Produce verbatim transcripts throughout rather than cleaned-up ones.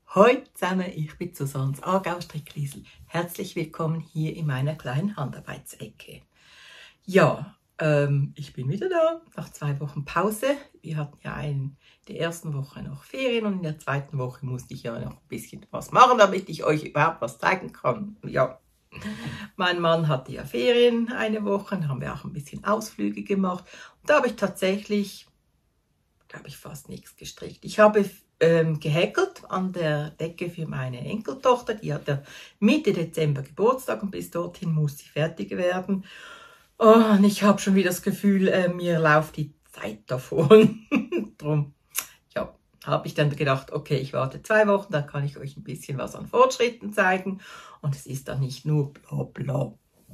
Hallo zusammen, ich bin Susanne Aargau Strickliesl. Herzlich willkommen hier in meiner kleinen Handarbeitsecke. Ja, ähm, ich bin wieder da, nach zwei Wochen Pause. Wir hatten ja in der ersten Woche noch Ferien und in der zweiten Woche musste ich ja noch ein bisschen was machen, damit ich euch überhaupt was zeigen kann. Ja, mein Mann hatte ja Ferien eine Woche, dann haben wir auch ein bisschen Ausflüge gemacht. Und da habe ich tatsächlich, glaube ich, fast nichts gestrickt. Ich habe ähm, gehäkelt an der Decke für meine Enkeltochter. Die hat ja Mitte Dezember Geburtstag und bis dorthin muss sie fertig werden. Oh, und ich habe schon wieder das Gefühl, äh, mir läuft die Zeit davon. Drum, ja, habe ich dann gedacht, okay, ich warte zwei Wochen, dann kann ich euch ein bisschen was an Fortschritten zeigen. Und es ist dann nicht nur bla bla.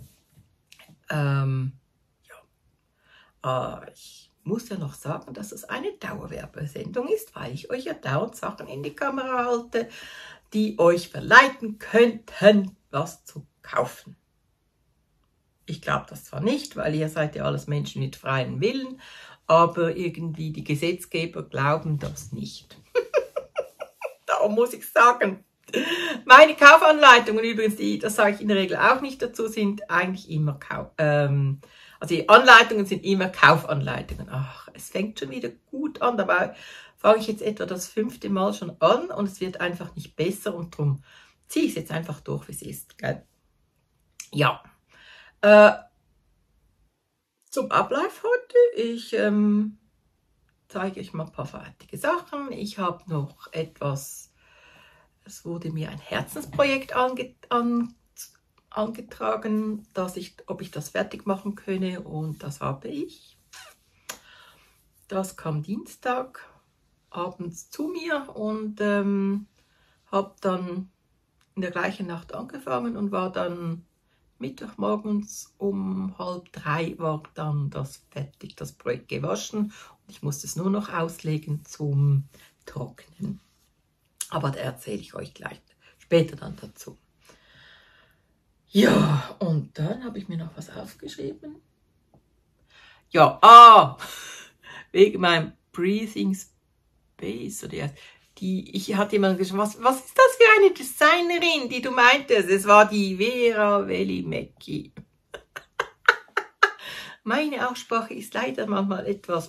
Ähm, ja, äh, ich muss ja noch sagen, dass es eine Dauerwerbesendung ist, weil ich euch ja dauernd Sachen in die Kamera halte, die euch verleiten könnten, was zu kaufen. Ich glaube das zwar nicht, weil ihr seid ja alles Menschen mit freiem Willen, aber irgendwie die Gesetzgeber glauben das nicht. Darum muss ich sagen, meine Kaufanleitungen übrigens, die, das sage ich in der Regel auch nicht dazu, sind eigentlich immer Kauf, ähm, also die Anleitungen sind immer Kaufanleitungen. Ach, es fängt schon wieder gut an, dabei fange ich jetzt etwa das fünfte Mal schon an und es wird einfach nicht besser und darum ziehe ich es jetzt einfach durch, wie es ist. Gell? Ja, äh, zum Ablauf heute. Ich ähm, zeige euch mal ein paar fertige Sachen. Ich habe noch etwas, es wurde mir ein Herzensprojekt ange, an, angetragen, dass ich, ob ich das fertig machen könne und das habe ich. Das kam Dienstag abends zu mir und ähm, habe dann in der gleichen Nacht angefangen und war dann Mittwochmorgens um halb drei war dann das fertig, das Projekt gewaschen und ich musste es nur noch auslegen zum Trocknen. Aber da erzähle ich euch gleich später dann dazu. Ja, und dann habe ich mir noch was aufgeschrieben. Ja, ah, wegen meinem Breathing Space oder die, ich hatte jemand geschrieben, was, was ist das für eine Designerin, die du meintest? Es war die Vera Välimäki. Meine Aussprache ist leider manchmal etwas,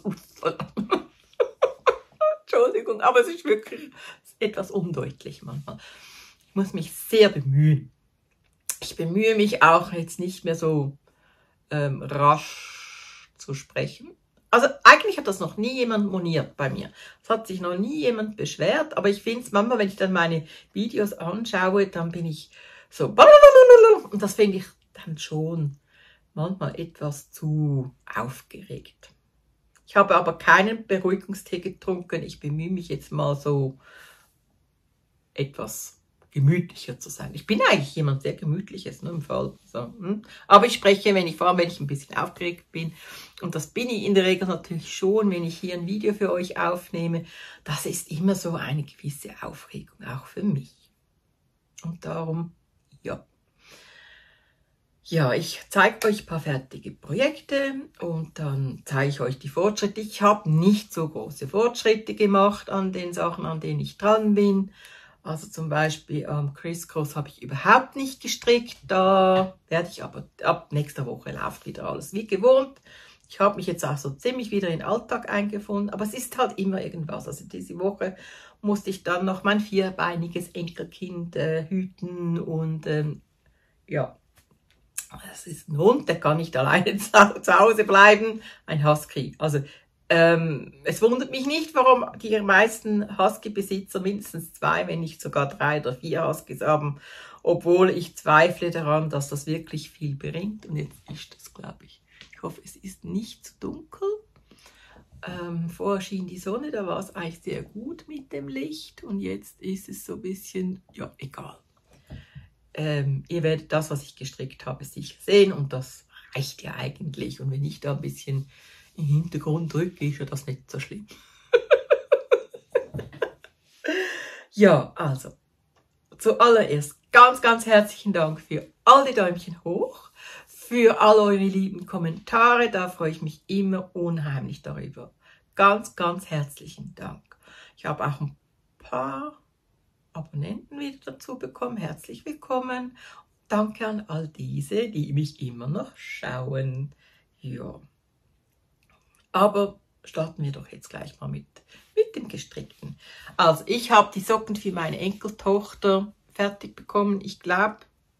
Entschuldigung, aber es ist wirklich etwas undeutlich manchmal. Ich muss mich sehr bemühen. Ich bemühe mich auch jetzt nicht mehr so ähm, rasch zu sprechen. Also eigentlich hat das noch nie jemand moniert bei mir. Es hat sich noch nie jemand beschwert, aber ich finde es manchmal, wenn ich dann meine Videos anschaue, dann bin ich so und das finde ich dann schon manchmal etwas zu aufgeregt. Ich habe aber keinen Beruhigungstee getrunken. Ich bemühe mich jetzt mal so etwas gemütlicher zu sein. Ich bin eigentlich jemand sehr Gemütliches, ne, im Fall. So, hm. Aber ich spreche, wenn ich, vor allem wenn ich ein bisschen aufgeregt bin, und das bin ich in der Regel natürlich schon, wenn ich hier ein Video für euch aufnehme, das ist immer so eine gewisse Aufregung, auch für mich. Und darum, ja. Ja, ich zeige euch ein paar fertige Projekte und dann zeige ich euch die Fortschritte. Ich habe nicht so große Fortschritte gemacht an den Sachen, an denen ich dran bin. Also zum Beispiel am ähm, Crisscross habe ich überhaupt nicht gestrickt. Da werde ich aber ab nächster Woche läuft wieder alles wie gewohnt. Ich habe mich jetzt auch so ziemlich wieder in den Alltag eingefunden, aber es ist halt immer irgendwas. Also diese Woche musste ich dann noch mein vierbeiniges Enkelkind äh, hüten und ähm, ja, das ist ein Hund, der kann nicht alleine zu, zu Hause bleiben, ein Husky. Also Ähm, es wundert mich nicht, warum die meisten Husky-Besitzer mindestens zwei, wenn nicht sogar drei oder vier Huskies haben, obwohl ich zweifle daran, dass das wirklich viel bringt. Und jetzt ist das, glaube ich. Ich hoffe, es ist nicht zu dunkel. Ähm, vorher schien die Sonne, da war es eigentlich sehr gut mit dem Licht und jetzt ist es so ein bisschen, ja, egal. Ähm, ihr werdet das, was ich gestrickt habe, sicher sehen und das reicht ja eigentlich. Und wenn ich da ein bisschen im Hintergrund drücke, ist ja das nicht so schlimm. Ja, also, zuallererst ganz, ganz herzlichen Dank für all die Däumchen hoch, für all eure lieben Kommentare, da freue ich mich immer unheimlich darüber. Ganz, ganz herzlichen Dank. Ich habe auch ein paar Abonnenten wieder dazu bekommen. Herzlich willkommen. Danke an all diese, die mich immer noch schauen. Ja. Aber starten wir doch jetzt gleich mal mit, mit dem Gestrickten. Also ich habe die Socken für meine Enkeltochter fertig bekommen. Ich glaube,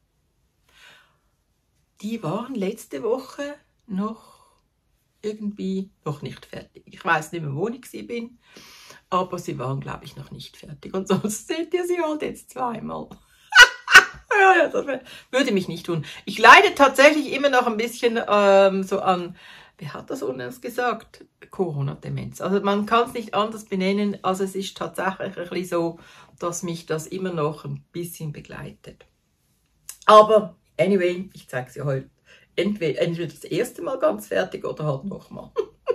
die waren letzte Woche noch irgendwie noch nicht fertig. Ich weiß nicht mehr, wo ich sie bin, aber sie waren, glaube ich, noch nicht fertig. Und sonst seht ihr sie halt jetzt zweimal. Ja, ja, das würde mich nicht tun. Ich leide tatsächlich immer noch ein bisschen ähm, so an, wer hat das uns gesagt? Corona-Demenz. Also man kann es nicht anders benennen, also es ist tatsächlich ein bisschen so, dass mich das immer noch ein bisschen begleitet. Aber anyway, ich zeige sie heute entweder, entweder das erste Mal ganz fertig oder halt nochmal.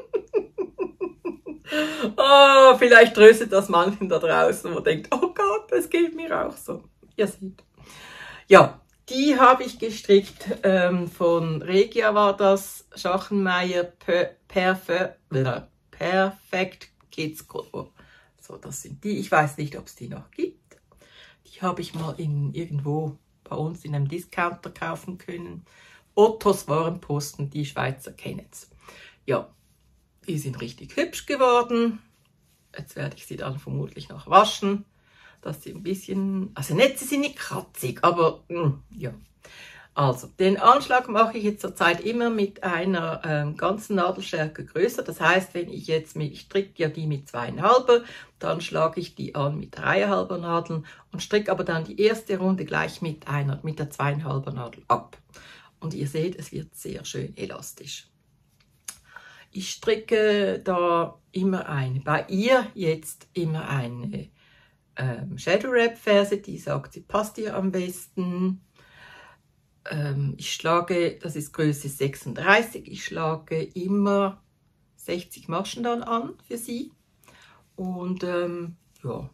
Oh, vielleicht tröstet das manchen da draußen, wo denkt, oh Gott, das geht mir auch so. Ihr seht. Ja, die habe ich gestrickt, ähm, von Regia war das, Schachenmeier per, Perfe, Perfect Kids Color. So, das sind die. Ich weiß nicht, ob es die noch gibt. Die habe ich mal in, irgendwo bei uns in einem Discounter kaufen können. Ottos Warenposten, die Schweizer kennen es. Ja, die sind richtig hübsch geworden. Jetzt werde ich sie dann vermutlich noch waschen, dass sie ein bisschen, also Netze sind nicht kratzig, aber mh, ja. Also, den Anschlag mache ich jetzt zurzeit immer mit einer ähm, ganzen Nadelstärke größer. Das heißt, wenn ich jetzt mit, ich stricke ja die mit zweieinhalber, dann schlage ich die an mit dreieinhalber Nadeln und stricke aber dann die erste Runde gleich mit einer, mit der zweieinhalber Nadel ab. Und ihr seht, es wird sehr schön elastisch. Ich stricke da immer eine, bei ihr jetzt immer eine ähm, Shadow Wrap Ferse, die sagt, sie passt ihr am besten. Ähm, ich schlage, das ist Größe sechsunddreißig, ich schlage immer sechzig Maschen dann an für sie. Und ähm, ja,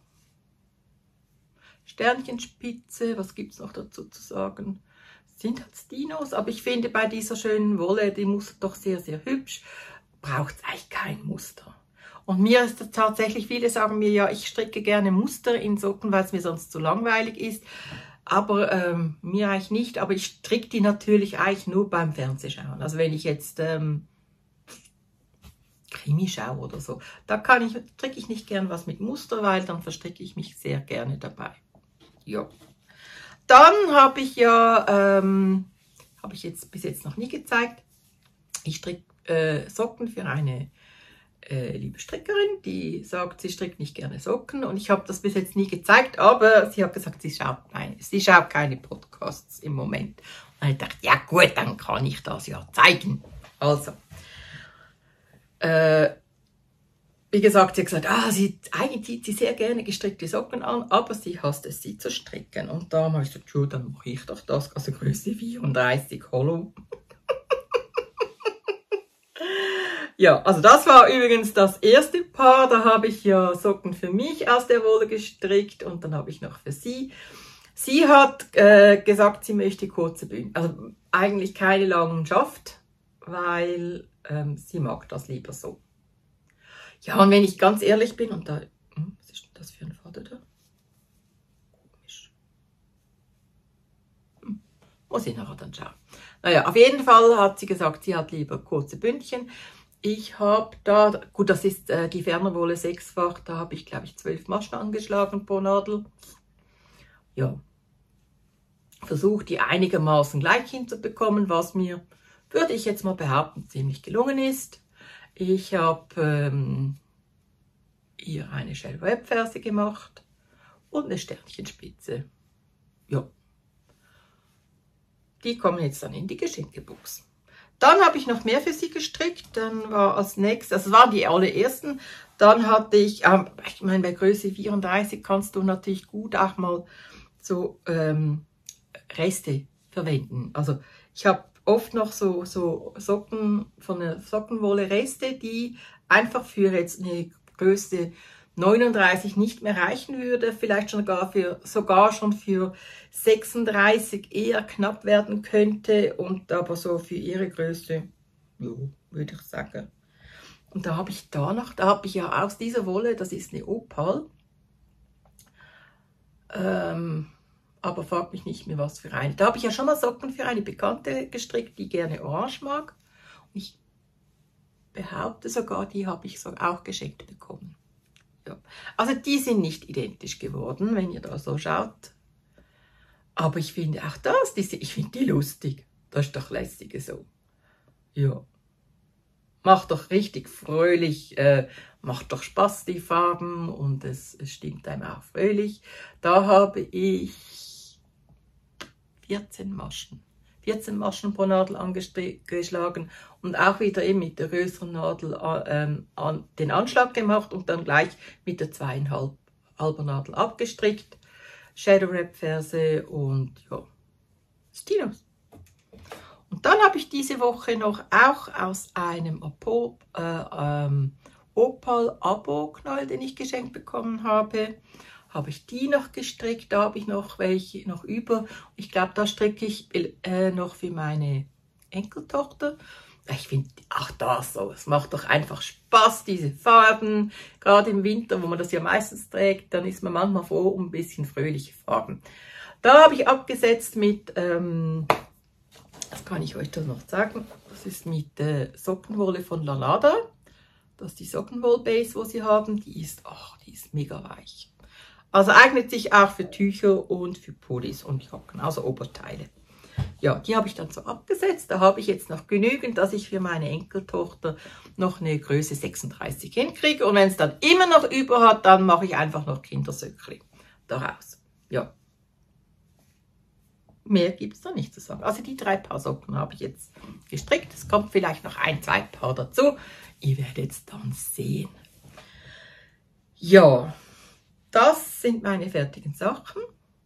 Sternchenspitze, was gibt es noch dazu zu sagen? Sind halt Stinos, aber ich finde bei dieser schönen Wolle, die Muster doch sehr, sehr hübsch, braucht es eigentlich kein Muster. Und mir ist das tatsächlich, viele sagen mir, ja, ich stricke gerne Muster in Socken, weil es mir sonst zu langweilig ist. Aber ähm, mir eigentlich nicht, aber ich stricke die natürlich eigentlich nur beim Fernsehschauen. Also wenn ich jetzt ähm, Krimi schaue oder so, da kann ich, stricke ich nicht gern was mit Muster, weil dann verstricke ich mich sehr gerne dabei. Ja. Dann habe ich ja, ähm, habe ich jetzt bis jetzt noch nie gezeigt, ich stricke äh, Socken für eine äh, liebe Strickerin, die sagt, sie strickt nicht gerne Socken und ich habe das bis jetzt nie gezeigt, aber sie hat gesagt, sie schaut, nein, sie schaut keine Podcasts im Moment. Und ich dachte, ja gut, dann kann ich das ja zeigen. Also, äh, wie gesagt, sie hat gesagt, ah, sie, eigentlich zieht sie sehr gerne gestrickte Socken an, aber sie hasst es, sie zu stricken. Und da habe ich gesagt, ja, dann mache ich doch das, also Größe vierunddreißig Hollow. Ja, also das war übrigens das erste Paar, da habe ich ja Socken für mich aus der Wolle gestrickt und dann habe ich noch für sie. Sie hat äh, gesagt, sie möchte kurze Bünden, also eigentlich keine langen Schaft, weil ähm, sie mag das lieber so. Ja, und wenn ich ganz ehrlich bin, und da, hm, was ist denn das für ein Faden da? Komisch. Hm, muss ich nachher dann schauen. Naja, auf jeden Fall hat sie gesagt, sie hat lieber kurze Bündchen. Ich habe da, gut, das ist äh, die Fernerwolle sechsfach, da habe ich, glaube ich, zwölf Maschen angeschlagen pro Nadel. Ja, versucht die einigermaßen gleich hinzubekommen, was mir, würde ich jetzt mal behaupten, ziemlich gelungen ist. Ich habe ähm, ihr eine Shell Web Ferse gemacht und eine Sternchenspitze. Ja, die kommen jetzt dann in die Geschenkebox. Dann habe ich noch mehr für sie gestrickt. Dann war als nächstes, das waren die allerersten. Dann hatte ich, ähm, ich meine, bei Größe vierunddreißig kannst du natürlich gut auch mal so ähm, Reste verwenden. Also ich habe oft noch so, so Socken von der Sockenwolle Reste, die einfach für jetzt eine Größe neununddreißig nicht mehr reichen würde, vielleicht schon gar für, sogar schon für sechsunddreißig eher knapp werden könnte und aber so für ihre Größe, ja, würde ich sagen. Und da habe ich da noch, da habe ich ja aus dieser Wolle, das ist eine Opal, Ähm, aber frag mich nicht mehr, was für eine. Da habe ich ja schon mal Socken für eine Bekannte gestrickt, die gerne orange mag. Und ich behaupte sogar, die habe ich so auch geschenkt bekommen. Ja. Also die sind nicht identisch geworden, wenn ihr da so schaut. Aber ich finde auch das, diese, ich finde die lustig. Das ist doch lässig so. Ja. Macht doch richtig fröhlich, äh, macht doch Spaß, die Farben, und es, es stimmt einem auch fröhlich. Da habe ich vierzehn Maschen. vierzehn Maschen pro Nadel angeschlagen und auch wieder eben mit der größeren Nadel ähm, an, den Anschlag gemacht und dann gleich mit der zweieinhalb halber Nadel abgestrickt. Shadow Wrap Ferse und ja, Stilos. Und dann habe ich diese Woche noch auch aus einem Opal, äh, ähm, Opal Abo Knäuel, den ich geschenkt bekommen habe, habe ich die noch gestrickt. Da habe ich noch welche noch über. Ich glaube, da stricke ich äh, noch für meine Enkeltochter. Ich finde, ach das so, es macht doch einfach Spaß, diese Farben. Gerade im Winter, wo man das ja meistens trägt, dann ist man manchmal froh um ein bisschen fröhliche Farben. Da habe ich abgesetzt mit, ähm, das kann ich euch dann noch sagen, das ist mit äh, Sockenwolle von Lanada. Das ist die Sockenwoll-Base, wo sie haben. Die ist, ach, die ist mega weich. Also eignet sich auch für Tücher und für Pullis und Jacken, also Oberteile. Ja, die habe ich dann so abgesetzt. Da habe ich jetzt noch genügend, dass ich für meine Enkeltochter noch eine Größe sechsunddreißig hinkriege. Und wenn es dann immer noch über hat, dann mache ich einfach noch Kindersöckchen daraus. Ja. Mehr gibt es da nicht zu sagen. Also die drei Paar Socken habe ich jetzt gestrickt. Es kommt vielleicht noch ein, zwei Paar dazu. Ihr werdet es dann sehen. Ja, das sind meine fertigen Sachen,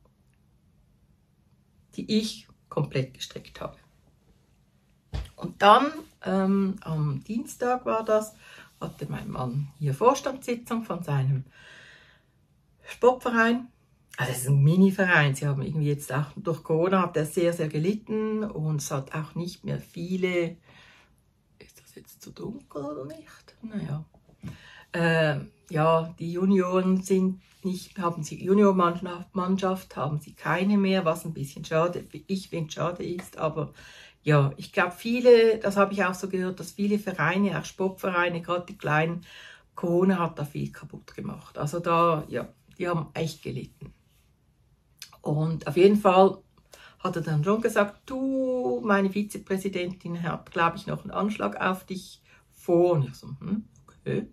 die ich komplett gestrickt habe. Und dann, ähm, am Dienstag war das, hatte mein Mann hier Vorstandssitzung von seinem Sportverein. Also es ist ein Mini-Verein. Sie haben irgendwie jetzt auch durch Corona hat er sehr, sehr gelitten und es hat auch nicht mehr viele. Ist das jetzt zu dunkel oder nicht? Naja. Äh, ja, die Junioren sind nicht, haben sie Juniormannschaft, haben sie keine mehr, was ein bisschen schade, ich finde schade ist, aber ja, ich glaube viele, das habe ich auch so gehört, dass viele Vereine, auch Sportvereine, gerade die kleinen, Corona hat da viel kaputt gemacht. Also da, ja, die haben echt gelitten. Und auf jeden Fall hat er dann schon gesagt, du, meine Vizepräsidentin hat, glaube ich, noch einen Anschlag auf dich vor. Und ich so, hm, okay.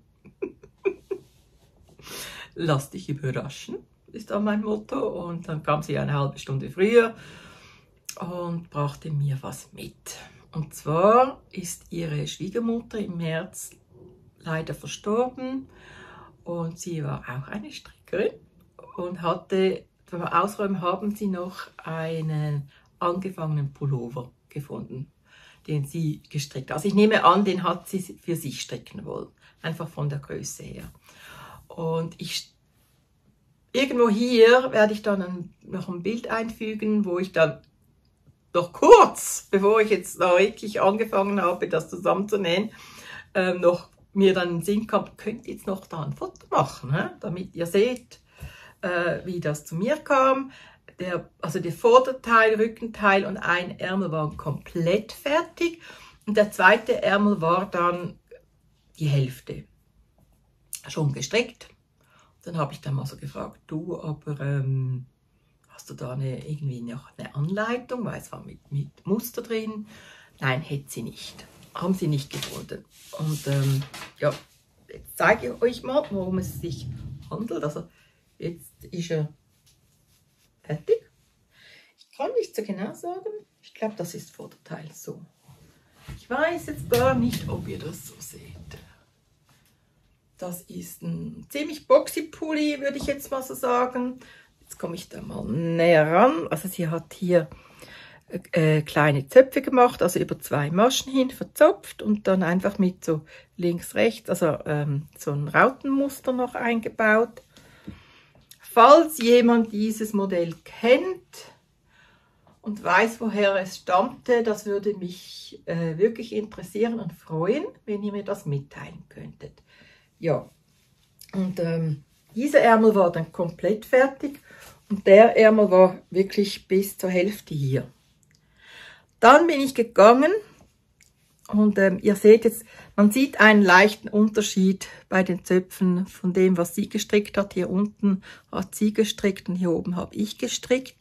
Lass dich überraschen, ist da mein Motto. Und dann kam sie eine halbe Stunde früher und brachte mir was mit. Und zwar ist ihre Schwiegermutter im März leider verstorben und sie war auch eine Strickerin und hatte, beim Ausräumen haben sie noch einen angefangenen Pullover gefunden, den sie gestrickt hat. Also ich nehme an, den hat sie für sich stricken wollen, einfach von der Größe her. Und ich, irgendwo hier werde ich dann ein, noch ein Bild einfügen, wo ich dann noch kurz, bevor ich jetzt da wirklich angefangen habe, das zusammenzunähen, ähm, noch mir dann in den Sinn kam, könnt ihr jetzt noch da ein Foto machen, he? Damit ihr seht, äh, wie das zu mir kam. Der, also der Vorderteil, Rückenteil und ein Ärmel waren komplett fertig und der zweite Ärmel war dann die Hälfte schon gestrickt. Dann habe ich dann mal so gefragt, du, aber ähm, hast du da eine, irgendwie noch eine Anleitung, weil es war mit, mit Muster drin? Nein, hätte sie nicht. Haben sie nicht gefunden. Und ähm, ja, jetzt zeige ich euch mal, worum es sich handelt. Also jetzt ist er fertig. Ich kann nicht so genau sagen. Ich glaube, das ist Vorderteil so. Ich weiß jetzt gar nicht, ob ihr das so seht. Das ist ein ziemlich boxy Pulli, würde ich jetzt mal so sagen. Jetzt komme ich da mal näher ran. Also sie hat hier äh, kleine Zöpfe gemacht, also über zwei Maschen hin verzopft und dann einfach mit so links, rechts, also ähm, so ein Rautenmuster noch eingebaut. Falls jemand dieses Modell kennt und weiß, woher es stammte, das würde mich äh, wirklich interessieren und freuen, wenn ihr mir das mitteilen könntet. Ja, und ähm, dieser Ärmel war dann komplett fertig Und der Ärmel war wirklich bis zur Hälfte hier. Dann bin ich gegangen und ähm, ihr seht jetzt, man sieht einen leichten Unterschied bei den Zöpfen von dem, was sie gestrickt hat. Hier unten hat sie gestrickt und hier oben habe ich gestrickt.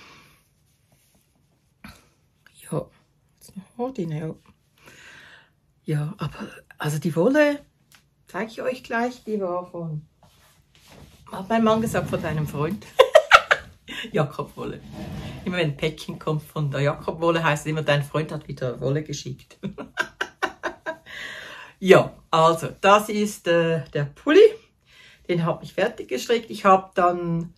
Ja, jetzt noch ordinär. Ja, aber also die Wolle, zeige ich euch gleich, die war von, hat mein Mann gesagt, von seinem Freund. Jakobwolle. Immer wenn ein Päckchen kommt von der Jakobwolle, heißt es immer, dein Freund hat wieder Wolle geschickt. Ja, also das ist äh, der Pulli. Den habe ich fertig gestrickt. Ich habe dann,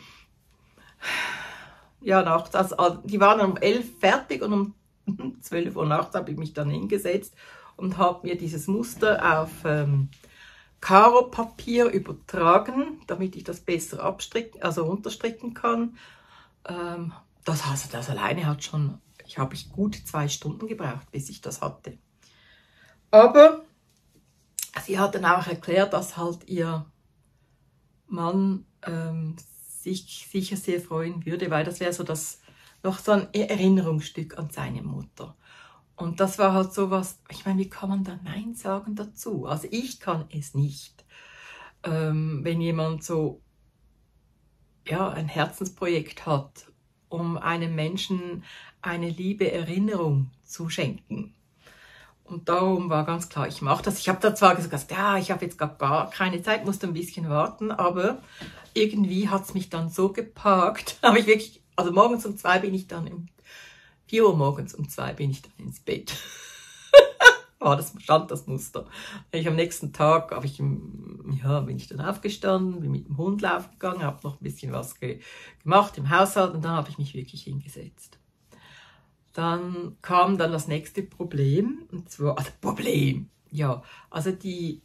ja, nachts, also, die waren um elf fertig und um zwölf Uhr nachts habe ich mich dann hingesetzt und habe mir dieses Muster auf ähm, Karo-Papier übertragen, damit ich das besser abstricken, also runterstricken kann. Ähm, das, also das alleine hat schon, ich habe ich gut zwei Stunden gebraucht, bis ich das hatte. Aber sie hat dann auch erklärt, dass halt ihr Mann ähm, sich sicher sehr freuen würde, weil das wäre so das noch so ein Erinnerungsstück an seine Mutter. Und das war halt so was, ich meine, wie kann man da Nein sagen dazu? Also ich kann es nicht. Ähm, wenn jemand so ja, ein Herzensprojekt hat, um einem Menschen eine liebe Erinnerung zu schenken. Und darum war ganz klar, ich mache das. Ich habe da zwar gesagt, ja, ich habe jetzt gar, gar keine Zeit, musste ein bisschen warten, aber irgendwie hat es mich dann so gepackt. Habe ich wirklich, also morgens um zwei bin ich dann im vier Uhr morgens um zwei bin ich dann ins Bett. War das, stand das Muster. Ich am nächsten Tag habe ich, ja, bin ich dann aufgestanden, bin mit dem Hund laufen gegangen, habe noch ein bisschen was ge gemacht im Haushalt und dann habe ich mich wirklich hingesetzt. Dann kam dann das nächste Problem, und zwar, also Problem, ja, also die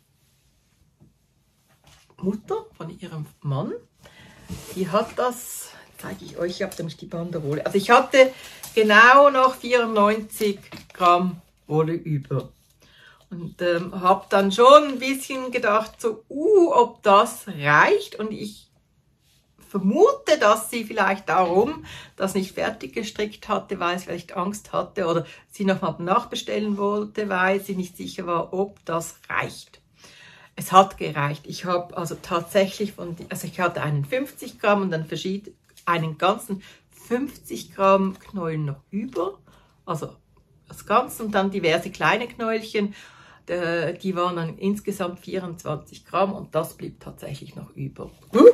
Mutter von ihrem Mann, die hat das, zeige ich euch, ich habe nämlich die Banderole, also ich hatte genau noch vierundneunzig Gramm Wolle über. Und ähm, habe dann schon ein bisschen gedacht, so, uh, ob das reicht. Und ich vermute, dass sie vielleicht darum das nicht fertig gestrickt hatte, weil sie vielleicht Angst hatte oder sie nochmal nachbestellen wollte, weil sie nicht sicher war, ob das reicht. Es hat gereicht. Ich habe also tatsächlich, von, also ich hatte einen fünfzig Gramm und dann verschied, einen ganzen fünfzig Gramm Knäuel noch über. Also das Ganze und dann diverse kleine Knäuelchen. Die waren dann insgesamt vierundzwanzig Gramm und das blieb tatsächlich noch über.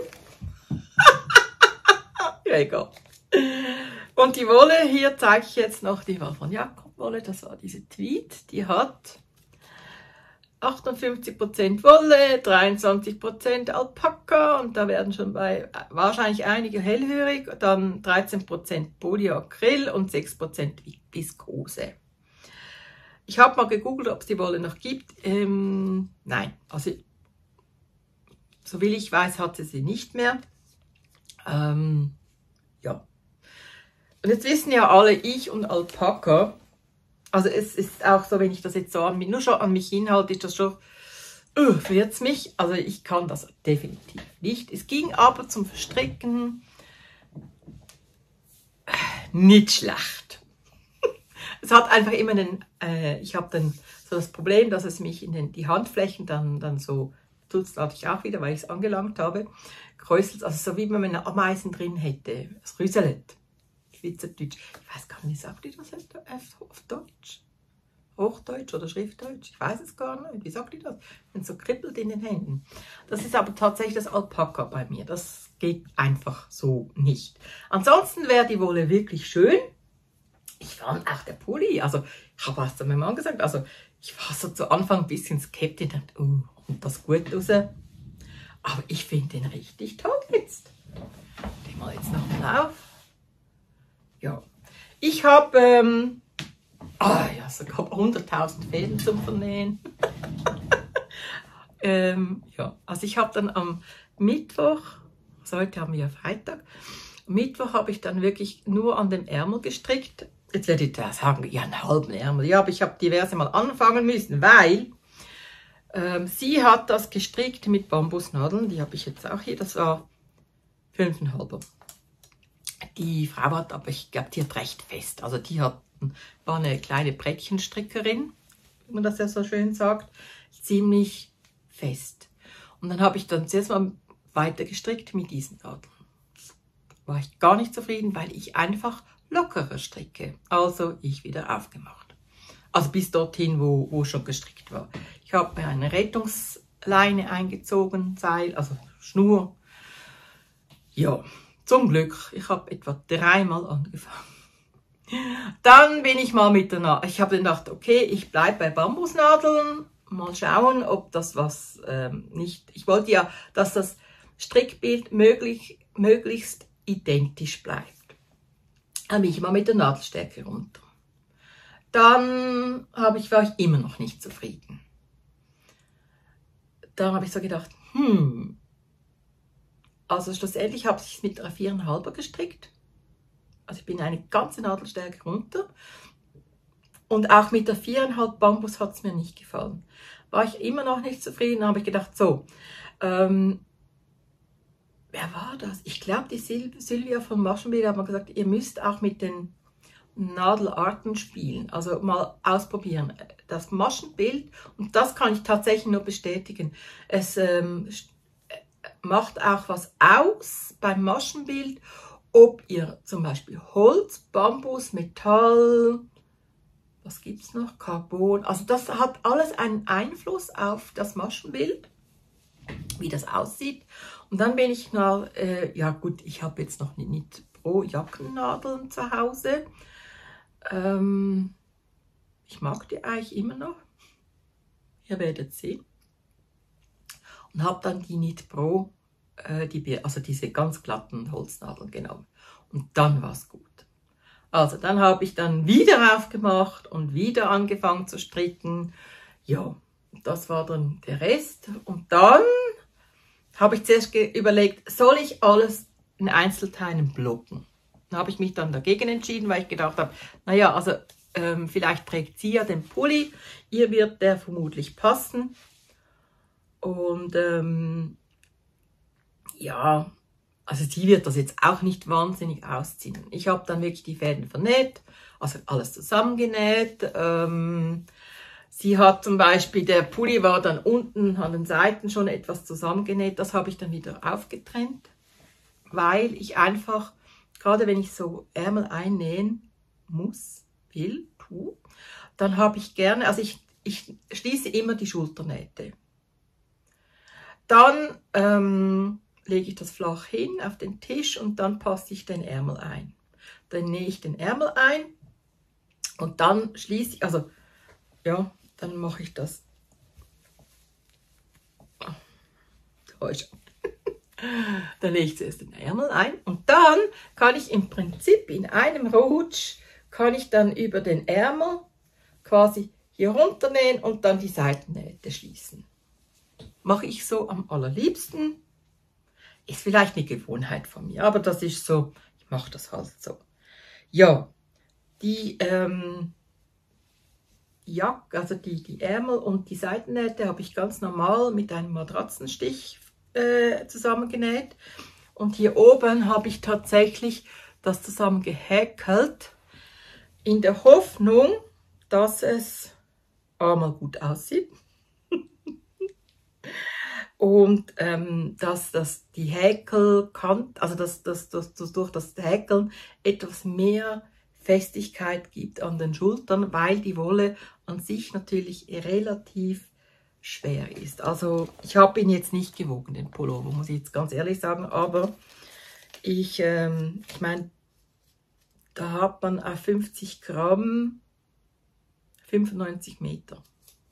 Ja, egal. Und die Wolle hier zeige ich jetzt noch, die war von Jakobwolle, das war diese Tweed, die hat achtundfünfzig Prozent Wolle, dreiundzwanzig Prozent Alpaka und da werden schon bei wahrscheinlich einige hellhörig, dann dreizehn Prozent Polyacryl und sechs Prozent Viskose. Ich habe mal gegoogelt, ob es die Wolle noch gibt. Ähm, nein, also so will ich weiß, hat sie sie nicht mehr. Ähm, ja. Und jetzt wissen ja alle, ich und Alpaka, also es ist auch so, wenn ich das jetzt so an mich, nur schon an mich hinhalte, ist das schon, uh, verwirrt mich. Also ich kann das definitiv nicht. Es ging aber zum Verstricken nicht schlecht. Es hat einfach immer einen, äh, ich habe dann so das Problem, dass es mich in den, die Handflächen dann, dann so, tut's hatte ich auch wieder, weil ich es angelangt habe, kräuselt, also so wie wenn man eine Ameisen drin hätte, es rüsselt, Schweizerdeutsch. Ich weiß gar nicht, sagt ihr das auf Deutsch? Hochdeutsch oder Schriftdeutsch? Ich weiß es gar nicht. Wie sagt ihr das? Wenn es so kribbelt in den Händen. Das ist aber tatsächlich das Alpaka bei mir. Das geht einfach so nicht. Ansonsten wäre die Wolle wirklich schön. Ich fand auch der Pulli, also ich habe es zu meinem Mann gesagt, also ich war so zu Anfang ein bisschen skeptisch und uh, kommt das gut raus? Aber ich finde den richtig toll jetzt. Den mal jetzt nochmal auf. Ja, ich habe, ähm, oh ja, sogar hunderttausend Fäden zum Vernähen. ähm, ja, also ich habe dann am Mittwoch, also heute haben wir ja Freitag, am Mittwoch habe ich dann wirklich nur an dem Ärmel gestrickt. Jetzt werde ich da sagen, ja, einen halben Ärmel. Ja, aber ich habe diverse Mal anfangen müssen, weil ähm, sie hat das gestrickt mit Bambusnadeln. Die habe ich jetzt auch hier. Das war fünfeinhalber. Die Frau hat, aber ich glaube, die hat recht fest. Also die hat, war eine kleine Brettchenstrickerin, wie man das ja so schön sagt, ziemlich fest. Und dann habe ich dann zuerst mal weiter gestrickt mit diesen Nadeln. War ich gar nicht zufrieden, weil ich einfach lockerer stricke. Also ich wieder aufgemacht. Also bis dorthin, wo, wo schon gestrickt war. Ich habe mir eine Rettungsleine eingezogen, Seil, also Schnur. Ja, zum Glück. Ich habe etwa dreimal angefangen. Dann bin ich mal mit der Nadel. Ich habe gedacht, okay, ich bleibe bei Bambusnadeln. Mal schauen, ob das was ähm, nicht... Ich wollte ja, dass das Strickbild möglich, möglichst identisch bleibt. Dann bin ich mal mit der Nadelstärke runter. Dann habe ich, war ich immer noch nicht zufrieden. Dann habe ich so gedacht, hm, also schlussendlich habe ich es mit einer vier Komma fünfer gestrickt. Also ich bin eine ganze Nadelstärke runter. Und auch mit der vier Komma fünf Bambus hat es mir nicht gefallen. War ich immer noch nicht zufrieden, habe ich gedacht, so, ähm, wer war das? Ich glaube, die Sil Sylvia von Maschenbild hat mal gesagt, ihr müsst auch mit den Nadelarten spielen, also mal ausprobieren. Das Maschenbild, und das kann ich tatsächlich nur bestätigen, es ähm, macht auch was aus beim Maschenbild, ob ihr zum Beispiel Holz, Bambus, Metall, was gibt es noch, Carbon, also das hat alles einen Einfluss auf das Maschenbild, wie das aussieht. Und dann bin ich nach, äh, ja gut, ich habe jetzt noch nicht, nicht pro Jackennadeln zu Hause. Ähm, ich mag die eigentlich immer noch. Ihr werdet sehen. Und habe dann die Knit Pro, äh, die, also diese ganz glatten Holznadeln genommen. Und dann war es gut. Also dann habe ich dann wieder aufgemacht und wieder angefangen zu stricken. Ja, das war dann der Rest. Und dann habe ich zuerst überlegt, soll ich alles in Einzelteilen blocken? Dann habe ich mich dann dagegen entschieden, weil ich gedacht habe, naja, also ähm, vielleicht trägt sie ja den Pulli, ihr wird der vermutlich passen. Und ähm, ja, also sie wird das jetzt auch nicht wahnsinnig ausziehen. Ich habe dann wirklich die Fäden vernäht, also alles zusammengenäht. Ähm, sie hat zum Beispiel, der Pulli war dann unten an den Seiten schon etwas zusammengenäht, das habe ich dann wieder aufgetrennt, weil ich einfach, gerade wenn ich so Ärmel einnähen muss, will, tu, dann habe ich gerne, also ich, ich schließe immer die Schulternähte. Dann ähm, lege ich das flach hin auf den Tisch und dann passe ich den Ärmel ein. Dann nähe ich den Ärmel ein und dann schließe ich, also ja, dann mache ich das. Oh, dann lege ich zuerst den Ärmel ein und dann kann ich im Prinzip in einem Rutsch, kann ich dann über den Ärmel quasi hier runternähen und dann die Seitennähte schließen. Mache ich so am allerliebsten. Ist vielleicht eine Gewohnheit von mir, aber das ist so, ich mache das halt so. Ja, die, ähm, ja, also die, die Ärmel und die Seitennähte habe ich ganz normal mit einem Matratzenstich äh, zusammengenäht. Und hier oben habe ich tatsächlich das zusammen gehäkelt, in der Hoffnung, dass es einmal gut aussieht. Und ähm, dass, dass die Häkelkante, also dass, dass, dass, dass durch das Häkeln etwas mehr Festigkeit gibt an den Schultern, weil die Wolle an sich natürlich relativ schwer ist. Also ich habe ihn jetzt nicht gewogen, den Pullover, muss ich jetzt ganz ehrlich sagen, aber ich, ähm, ich meine, da hat man auf fünfzig Gramm fünfundneunzig Meter.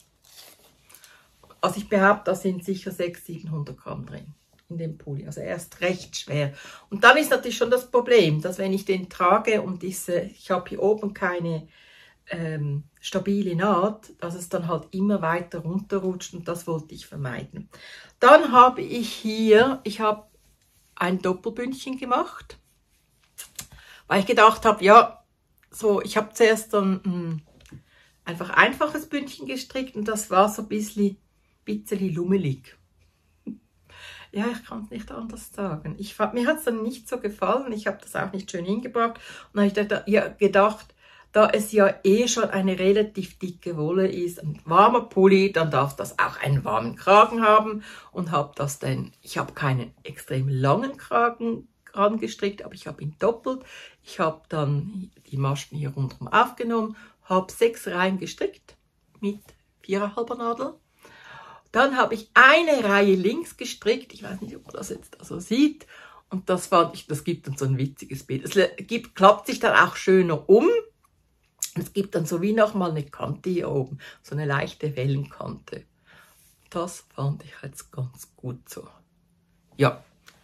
Also ich behaupte, da sind sicher sechshundert, siebenhundert Gramm drin in dem Pulli. Also er ist recht schwer. Und dann ist natürlich schon das Problem, dass wenn ich den trage und diese, ich habe hier oben keine ähm, stabile Naht, dass es dann halt immer weiter runterrutscht und das wollte ich vermeiden. Dann habe ich hier, ich habe ein Doppelbündchen gemacht, weil ich gedacht habe, ja, so, ich habe zuerst dann ein einfach einfaches Bündchen gestrickt und das war so ein bisschen bisschen lummelig. ja, ich kann es nicht anders sagen. Ich, mir hat es dann nicht so gefallen, ich habe das auch nicht schön hingebracht. Und dann habe ich gedacht, ja, gedacht, da es ja eh schon eine relativ dicke Wolle ist, ein warmer Pulli, dann darf das auch einen warmen Kragen haben. Und habe das dann, ich habe keinen extrem langen Kragen angestrickt, aber ich habe ihn doppelt. Ich habe dann die Maschen hier rundherum aufgenommen, habe sechs Reihen gestrickt mit viereinhalber Nadel. Dann habe ich eine Reihe links gestrickt, ich weiß nicht, ob man das jetzt also sieht, und das fand ich, das gibt dann so ein witziges Bild. Es gibt, klappt sich dann auch schöner um. Es gibt dann so wie nochmal eine Kante hier oben, so eine leichte Wellenkante. Das fand ich jetzt ganz gut so. Ja.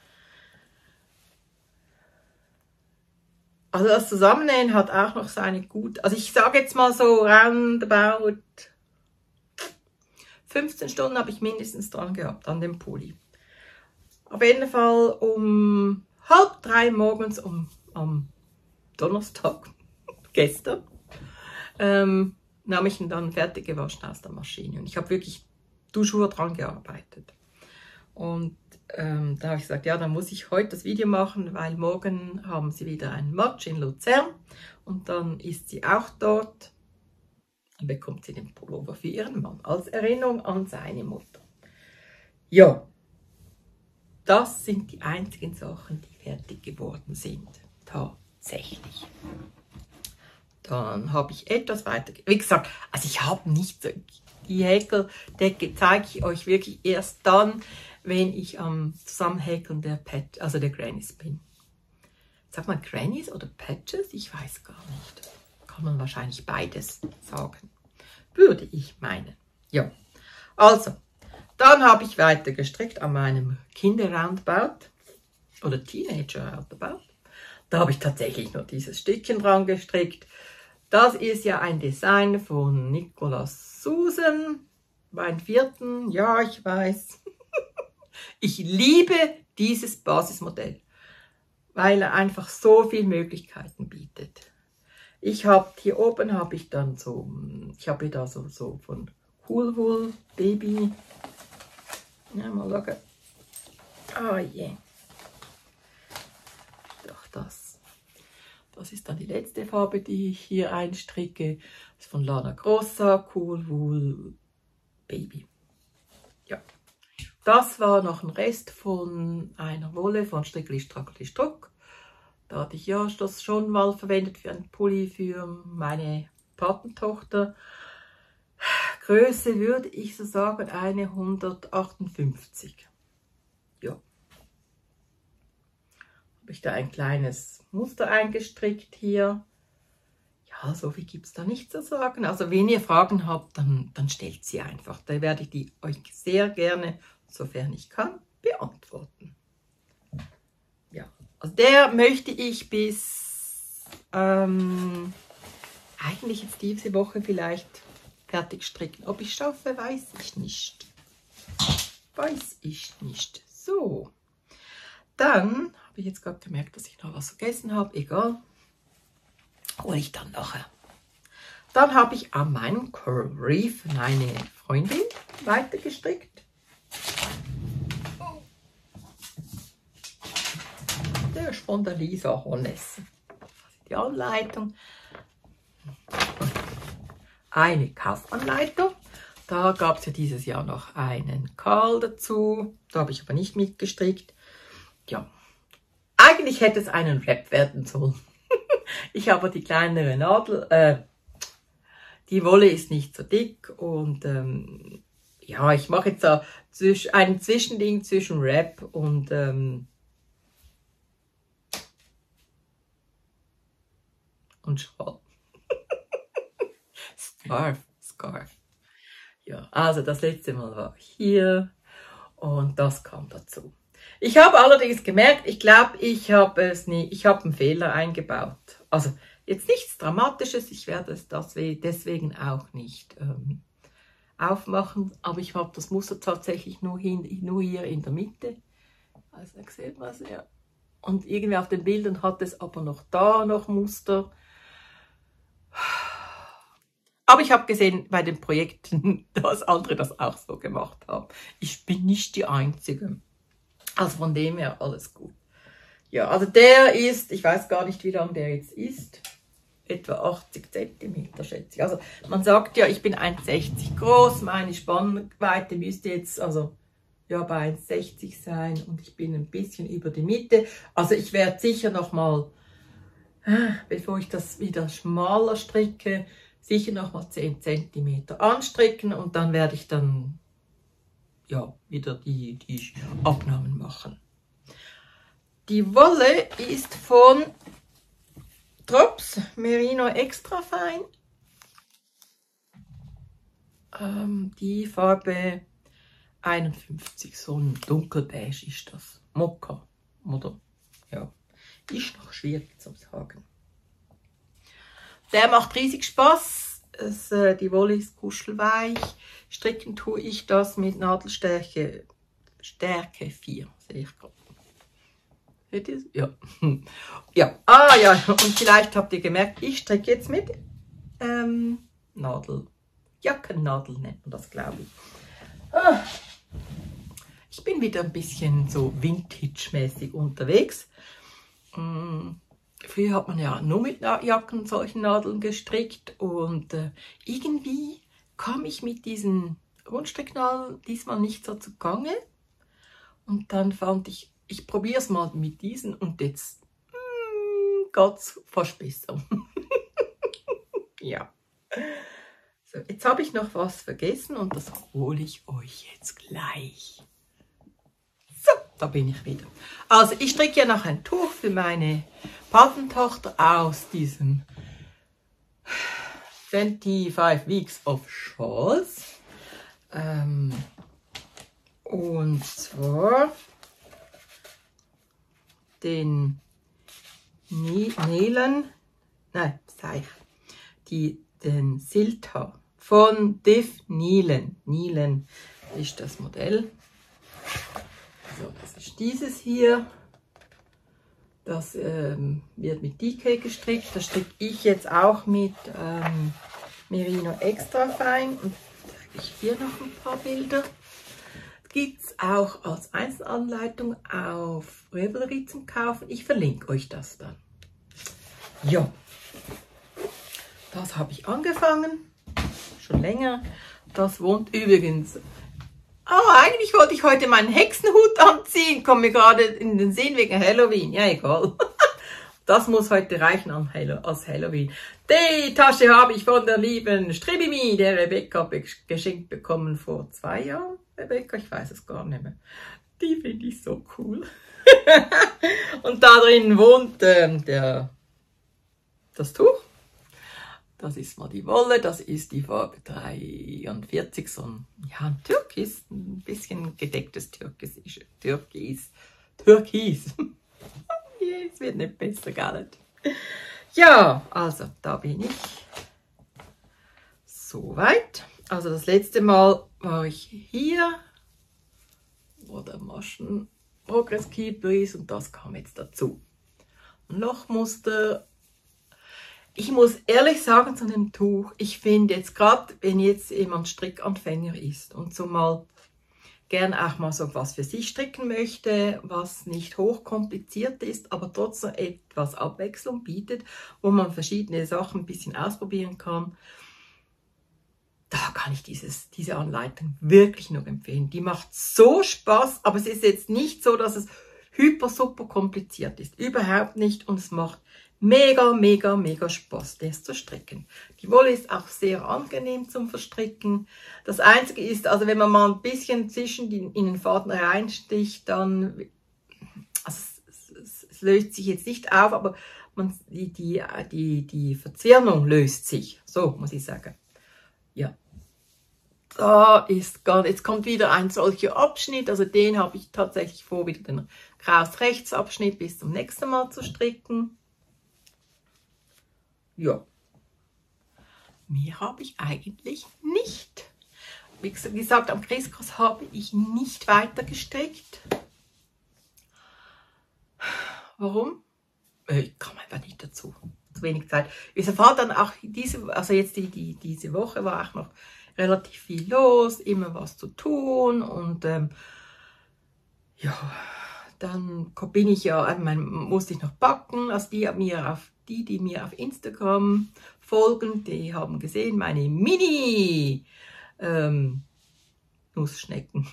Also das Zusammennähen hat auch noch seine gut, also ich sage jetzt mal so roundabout fünfzehn Stunden habe ich mindestens dran gehabt an dem Pulli. Auf jeden Fall um halb drei morgens um, am Donnerstag, gestern, ähm, nahm ich ihn dann fertig gewaschen aus der Maschine. Und ich habe wirklich Duschur dran gearbeitet. Und ähm, da habe ich gesagt, ja, dann muss ich heute das Video machen, weil morgen haben sie wieder einen Match in Luzern. Und dann ist sie auch dort. Dann bekommt sie den Pullover für ihren Mann als Erinnerung an seine Mutter. Ja, das sind die einzigen Sachen, die fertig geworden sind. Tatsächlich. Dann habe ich etwas weiter, wie gesagt, also ich habe nicht so, die Häkeldecke zeige ich euch wirklich erst dann, wenn ich am Zusammenhäkeln der Patch, also der Grannies bin. Sagt man Grannies oder Patches? Ich weiß gar nicht. Kann man wahrscheinlich beides sagen. Würde ich meinen. Ja, also, dann habe ich weiter gestrickt an meinem Kinder-Roundabout oder Teenager-Roundabout. Da habe ich tatsächlich nur dieses Stückchen dran gestrickt. Das ist ja ein Design von Nicolas Susan. Mein vierten, ja, ich weiß. Ich liebe dieses Basismodell, weil er einfach so viele Möglichkeiten bietet. Ich habe hier oben habe ich dann so, ich habe da so, so von Cool Wool Baby. Ja, mal schauen. Oh je. Yeah. Doch das. Das ist dann die letzte Farbe, die ich hier einstricke. Das ist von Lana Grossa, Cool Wool Baby. Ja. Das war noch ein Rest von einer Wolle von Strickli Strackli Struck. Da hatte ich ja das schon mal verwendet für einen Pulli für meine Patentochter. Größe würde ich so sagen eine hundertachtundfünfzig. Ja. Habe ich da ein kleines Muster eingestrickt hier. Ja, so viel gibt es da nicht zu sagen. Also wenn ihr Fragen habt, dann, dann stellt sie einfach. Da werde ich die euch sehr gerne, sofern ich kann, beantworten. Ja, also der möchte ich bis ähm, eigentlich jetzt diese Woche vielleicht fertig stricken. Ob ich schaffe, weiß ich nicht. Weiß ich nicht. So, dann habe ich jetzt gerade gemerkt, dass ich noch was vergessen habe. Egal, hole ich dann nachher. Dann habe ich an meinem Coral Reef meine Freundin weiter gestrickt. Der ist von der Lisa Honnes. Die Anleitung. Eine Kaufanleitung. Da gab es ja dieses Jahr noch einen Karl dazu. Da habe ich aber nicht mitgestrickt. Ja, eigentlich hätte es einen Wrap werden sollen. Ich habe die kleinere Nadel. Äh, die Wolle ist nicht so dick und ähm, ja, ich mache jetzt da zwisch ein Zwischending zwischen Wrap und ähm, und Schal. Scarf, Scarf. Ja, also das letzte Mal war ich hier und das kam dazu. Ich habe allerdings gemerkt, ich glaube, ich habe es nie, ich habe einen Fehler eingebaut. Also jetzt nichts Dramatisches, ich werde es deswegen auch nicht ähm, aufmachen, aber ich habe das Muster tatsächlich nur, hin, nur hier in der Mitte. Also da sieht man es ja. Und irgendwie auf den Bildern hat es aber noch da noch Muster. Aber ich habe gesehen bei den Projekten, dass andere das auch so gemacht haben. Ich bin nicht die Einzige. Also von dem her alles gut. Ja, also der ist, ich weiß gar nicht, wie lang der jetzt ist, etwa achtzig Zentimeter, schätze ich. Also man sagt ja, ich bin eins sechzig groß, meine Spannweite müsste jetzt also ja bei eins sechzig sein und ich bin ein bisschen über die Mitte. Also ich werde sicher noch mal, bevor ich das wieder schmaler stricke, sicher noch mal zehn Zentimeter anstricken und dann werde ich dann ja wieder die, die Abnahmen machen. Die Wolle ist von Drops Merino Extra Fein. Ähm, die Farbe einundfünfzig, so ein dunkelbeige ist das. Mokka, oder? Ja, ist noch schwierig zu sagen. Der macht riesig Spaß. Es, äh, die Wolle ist kuschelweich. Stricken tue ich das mit Nadelstärke Stärke vier, sehe ich gerade. Ja. Ja, ah ja, und vielleicht habt ihr gemerkt, ich stricke jetzt mit ähm, Nadel, Jackennadel nennt man das, glaube ich. Ah. Ich bin wieder ein bisschen so Vintage-mäßig unterwegs. Hm. Früher hat man ja nur mit Jacken solchen Nadeln gestrickt und äh, irgendwie kam ich mit diesen Rundstricknadeln diesmal nicht so zugange. Und dann fand ich, ich probiere es mal mit diesen und jetzt mm, geht es fast besser. Ja. So, jetzt habe ich noch was vergessen und das hole ich euch jetzt gleich. So, da bin ich wieder. Also ich stricke ja noch ein Tuch für meine Patentochter aus diesem fünfundzwanzig Weeks of Shawls. Ähm, und zwar den Nelen, nein, Seich, die, den Silta von Div Nilen. Nilen ist das Modell. So, das ist dieses hier. Das ähm, wird mit D K gestrickt. Das stricke ich jetzt auch mit ähm, Merino Extra Fein. Und da habe ich hier noch ein paar Bilder. Gibt es auch als Einzelanleitung auf Ravelry zum Kaufen. Ich verlinke euch das dann. Ja, das habe ich angefangen. Schon länger. Das wohnt übrigens... Ah, eigentlich wollte ich heute meinen Hexenhut anziehen. Komme mir gerade in den Sinn wegen Halloween. Ja, egal. Das muss heute reichen an Hallo als Halloween. Die Tasche habe ich von der lieben Stribimi, der Rebecca, geschenkt bekommen vor zwei Jahren. Rebecca, ich weiß es gar nicht mehr. Die finde ich so cool. Und da drin wohnt ähm, der, das Tuch. Das ist mal die Wolle, das ist die Farbe dreiundvierzig, so ein, ja, ein Türkis, ein bisschen gedecktes Türkis, Türkis, Türkis. Es wird nicht besser, gar nicht. Ja, also da bin ich soweit. Also das letzte Mal war ich hier, wo der Maschen Progress Keeper ist und das kam jetzt dazu. Lochmuster. Ich muss ehrlich sagen zu dem Tuch, ich finde jetzt gerade, wenn jetzt jemand Strickanfänger ist und so mal gern auch mal so was für sich stricken möchte, was nicht hochkompliziert ist, aber trotzdem etwas Abwechslung bietet, wo man verschiedene Sachen ein bisschen ausprobieren kann, da kann ich dieses, diese Anleitung wirklich nur empfehlen. Die macht so Spaß, aber es ist jetzt nicht so, dass es hyper super kompliziert ist. Überhaupt nicht und es macht mega, mega, mega Spaß, das zu stricken. Die Wolle ist auch sehr angenehm zum Verstricken. Das Einzige ist, also wenn man mal ein bisschen zwischen die, in den Faden reinsticht, dann, also es, es, es löst sich jetzt nicht auf, aber man, die, die, die, die Verzwirnung löst sich, so muss ich sagen. Ja. Da ist gar, jetzt kommt wieder ein solcher Abschnitt, also den habe ich tatsächlich vor, wieder den Kraus-Rechts-Abschnitt bis zum nächsten Mal zu stricken. Ja, mehr habe ich eigentlich nicht. Wie gesagt, am Crisscross habe ich nicht weiter gestrickt. Warum? Ich kam einfach nicht dazu. Zu wenig Zeit. Es war dann auch diese, also jetzt die, die, diese Woche war auch noch relativ viel los, immer was zu tun und ähm, ja, dann bin ich ja, man musste ich noch backen, also die mir auf die, die mir auf Instagram folgen, die haben gesehen, meine Mini ähm, Nussschnecken.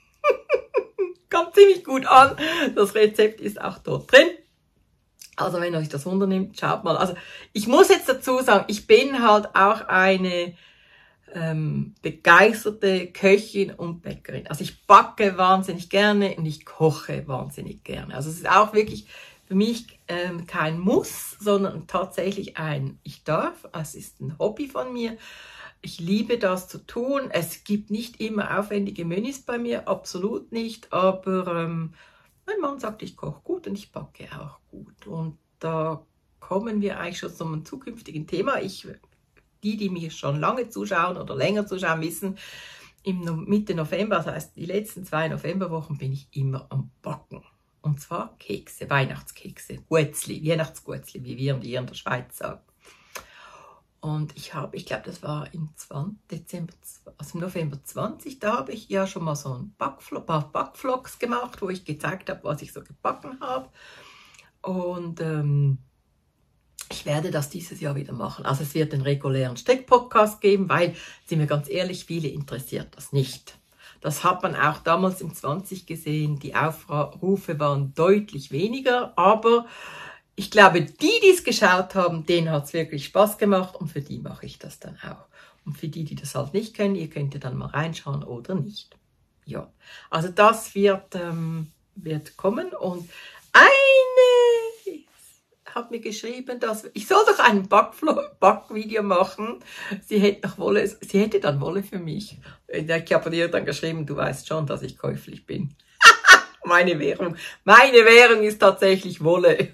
Kommt ziemlich gut an. Das Rezept ist auch dort drin. Also wenn euch das wundernimmt, schaut mal. Also ich muss jetzt dazu sagen, ich bin halt auch eine ähm, begeisterte Köchin und Bäckerin. Also ich backe wahnsinnig gerne und ich koche wahnsinnig gerne. Also es ist auch wirklich für mich ähm, kein Muss, sondern tatsächlich ein Ich darf. Es ist ein Hobby von mir. Ich liebe das zu tun. Es gibt nicht immer aufwendige Menüs bei mir, absolut nicht. Aber ähm, mein Mann sagt, ich koche gut und ich backe auch gut. Und da kommen wir eigentlich schon zum zukünftigen Thema. Ich, die, die mir schon lange zuschauen oder länger zuschauen, wissen, im Mitte November, das heißt die letzten zwei Novemberwochen, bin ich immer am Backen. Und zwar Kekse, Weihnachtskekse, Guetzli, Weihnachtsguetzli, wie wir hier in der Schweiz sagen. Und ich habe, ich glaube, das war im Dezember, also im November zwanzig, da habe ich ja schon mal so ein Backvlog, paar Backvlogs gemacht, wo ich gezeigt habe, was ich so gebacken habe. Und ähm, ich werde das dieses Jahr wieder machen. Also es wird den regulären Strick-Podcast geben, weil, sind wir ganz ehrlich, viele interessiert das nicht. Das hat man auch damals im zwanzig gesehen. Die Aufrufe waren deutlich weniger, aber ich glaube, die, die es geschaut haben, denen hat es wirklich Spaß gemacht und für die mache ich das dann auch. Und für die, die das halt nicht können, ihr könnt ja dann mal reinschauen oder nicht. Ja, also das wird, ähm, wird kommen und eine hat mir geschrieben, dass ich soll doch ein Backvideo machen. Sie hätte noch Wolle, sie hätte dann Wolle für mich. Ich habe ihr dann geschrieben, du weißt schon, dass ich käuflich bin. Meine Währung, meine Währung ist tatsächlich Wolle.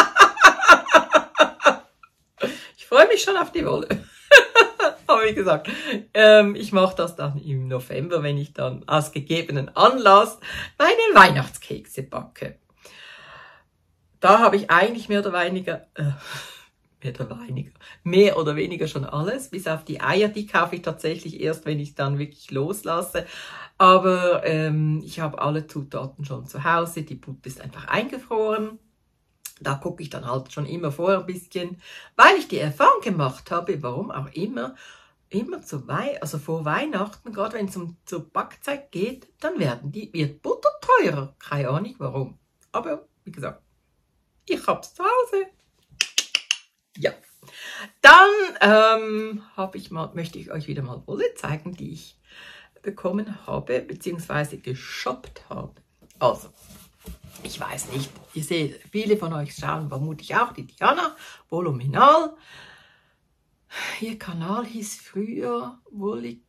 Ich freue mich schon auf die Wolle. Aber wie gesagt, ähm, ich mache das dann im November, wenn ich dann aus gegebenen Anlass meine Weihnachtskekse backe. Da habe ich eigentlich mehr oder weniger, äh, mehr oder weniger, mehr oder weniger schon alles, bis auf die Eier, die kaufe ich tatsächlich erst, wenn ich dann wirklich loslasse. Aber ähm, ich habe alle Zutaten schon zu Hause, die Butter ist einfach eingefroren. Da gucke ich dann halt schon immer vorher ein bisschen, weil ich die Erfahrung gemacht habe, warum auch immer, immer zu Wei also vor Weihnachten, gerade wenn es um zur Backzeit geht, dann werden die, wird Butter teurer. Keine Ahnung warum. Aber wie gesagt, ich hab's zu Hause. Ja. Dann ähm, habe ich mal, möchte ich euch wieder mal Wolle zeigen, die ich bekommen habe, beziehungsweise geshoppt habe. Also, ich weiß nicht, ihr seht, viele von euch schauen vermutlich auch die Diana Voluminal. Ihr Kanal hieß früher Wollig,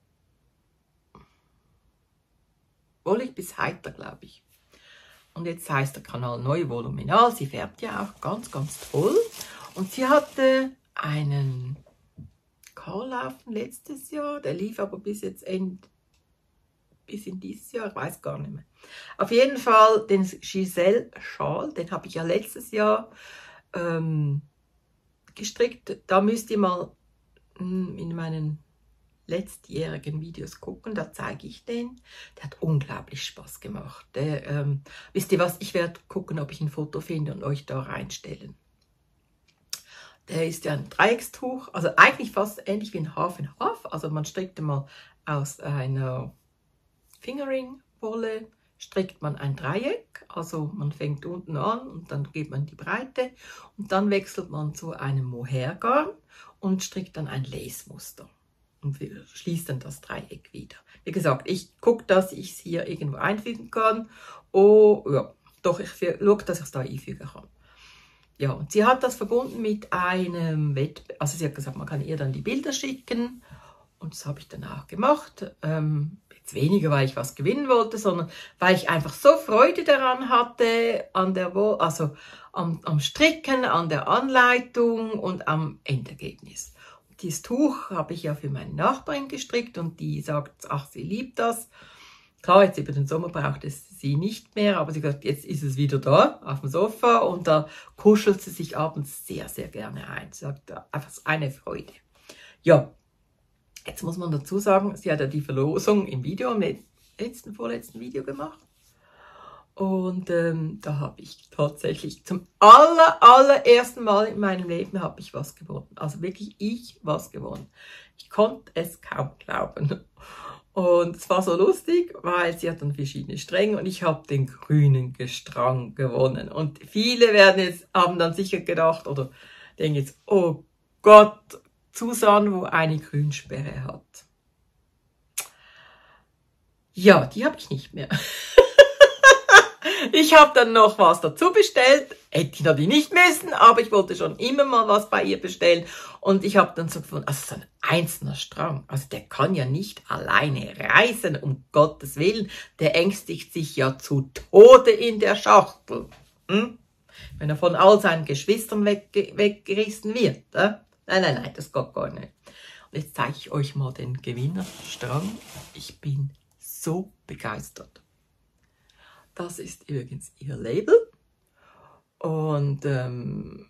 Wollig bis Heiter, glaube ich. Und jetzt heißt der Kanal neu Voluminal. Sie färbt ja auch ganz, ganz toll. Und sie hatte einen Karlaufen letztes Jahr. Der lief aber bis jetzt end, bis in dieses Jahr, ich weiß gar nicht mehr. Auf jeden Fall den Giselle Schal, den habe ich ja letztes Jahr ähm, gestrickt. Da müsst ihr mal mh, in meinen letztjährigen Videos gucken, da zeige ich den. Der hat unglaublich Spaß gemacht. Der, ähm, wisst ihr was, ich werde gucken, ob ich ein Foto finde und euch da reinstellen. Der ist ja ein Dreieckstuch, also eigentlich fast ähnlich wie ein Half in Half. Also man strickt mal aus einer Fingering-Wolle, strickt man ein Dreieck, also man fängt unten an und dann geht man die Breite und dann wechselt man zu einem Mohairgarn und strickt dann ein Lace-Muster. Und schließt dann das Dreieck wieder. Wie gesagt, ich gucke, dass ich es hier irgendwo einfügen kann. Oh, ja, doch, ich schaue, dass ich es da einfügen kann. Ja, und sie hat das verbunden mit einem Wettbewerb. Also sie hat gesagt, man kann ihr dann die Bilder schicken. Und das habe ich dann auch gemacht. Ähm, jetzt weniger, weil ich was gewinnen wollte, sondern weil ich einfach so Freude daran hatte, an der Wo also am, am Stricken, an der Anleitung und am Endergebnis. Dieses Tuch habe ich ja für meine Nachbarin gestrickt und die sagt, ach, sie liebt das. Klar, jetzt über den Sommer braucht es sie nicht mehr, aber sie sagt, jetzt ist es wieder da auf dem Sofa und da kuschelt sie sich abends sehr, sehr gerne ein. Sie sagt, einfach eine Freude. Ja, jetzt muss man dazu sagen, sie hat ja die Verlosung im Video, im letzten, vorletzten Video gemacht. Und ähm, da habe ich tatsächlich zum aller, allerersten Mal in meinem Leben habe ich was gewonnen. Also wirklich ich was gewonnen. Ich konnte es kaum glauben. Und es war so lustig, weil sie hat dann verschiedene Stränge und ich habe den grünen Strang gewonnen. Und viele werden jetzt, haben dann sicher gedacht oder denken jetzt, oh Gott, Susanne, wo eine Grünsperre hat. Ja, die habe ich nicht mehr. Ich habe dann noch was dazu bestellt. Hätte ich natürlich nicht müssen, aber ich wollte schon immer mal was bei ihr bestellen. Und ich habe dann so gefunden, also so ein einzelner Strang, also der kann ja nicht alleine reisen, um Gottes Willen. Der ängstigt sich ja zu Tode in der Schachtel. Hm? Wenn er von all seinen Geschwistern wegge weggerissen wird. Äh? Nein, nein, nein, das geht gar nicht. Und jetzt zeige ich euch mal den Gewinnerstrang. Ich bin so begeistert. Das ist übrigens ihr Label und ähm,